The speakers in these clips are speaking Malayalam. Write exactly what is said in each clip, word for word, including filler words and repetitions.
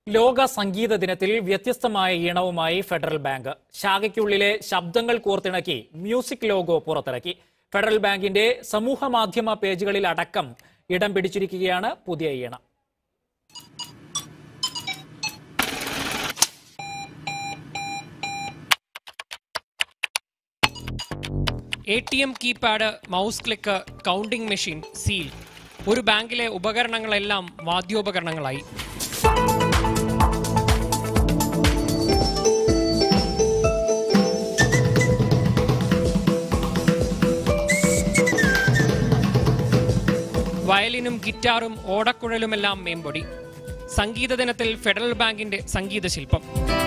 ലോക സംഗീത ദിനത്തിൽ വ്യത്യസ്തമായ ഈണവുമായി ഫെഡറൽ ബാങ്ക്. ശാഖയ്ക്കുള്ളിലെ ശബ്ദങ്ങൾ കോർത്തിണക്കി മ്യൂസിക് ലോഗോ പുറത്തിറക്കി. ഫെഡറൽ ബാങ്കിന്റെ സമൂഹ മാധ്യമ പേജുകളിൽ അടക്കം ഇടം പിടിച്ചിരിക്കുകയാണ് പുതിയ ഈണം. A T M keypad, mouse click, counting machine, seal. ഒരു ബാങ്കിലെ ഉപകരണങ്ങളെല്ലാം വാദ്യോപകരണങ്ങളായി. വയലിനും ഗിറ്റാറും ഓടക്കുഴലുമെല്ലാം മേമ്പൊടി. സംഗീത ദിനത്തിൽ ഫെഡറൽ ബാങ്കിന്റെ സംഗീത ശില്പം.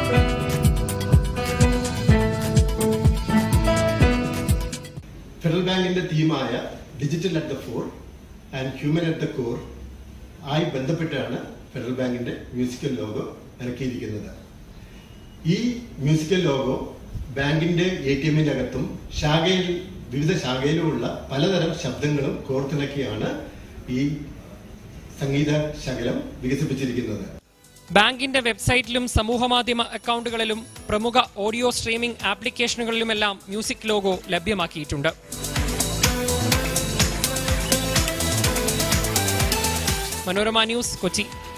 ഫെഡറൽ ബാങ്കിന്റെ തീമായ digital at the fore and human at the core ആയി ബന്ധപ്പെട്ടാണ് ഫെഡറൽ ബാങ്കിന്റെ മ്യൂസിക്കൽ ലോഗോ ഇറക്കിയിരിക്കുന്നത്. ഈ മ്യൂസിക്കൽ ലോഗോ ബാങ്കിന്റെ എ ടി എമ്മിനകത്തും ശാഖയിൽ വിവിധ ശാഖയിലുമുള്ള പലതരം ശബ്ദങ്ങളും കോർത്തിണക്കിയാണ് ഈ സംഗീത ശകലം വികസിപ്പിച്ചിരിക്കുന്നത്. ബാങ്കിന്റെ വെബ്സൈറ്റിലും സമൂഹമാധ്യമ അക്കൗണ്ടുകളിലും പ്രമുഖ ഓഡിയോ സ്ട്രീമിംഗ് ആപ്ലിക്കേഷനുകളിലുമെല്ലാം മ്യൂസിക് ലോഗോ ലഭ്യമാക്കിയിട്ടുണ്ട്. മനോരമ ന്യൂസ്, കൊച്ചി.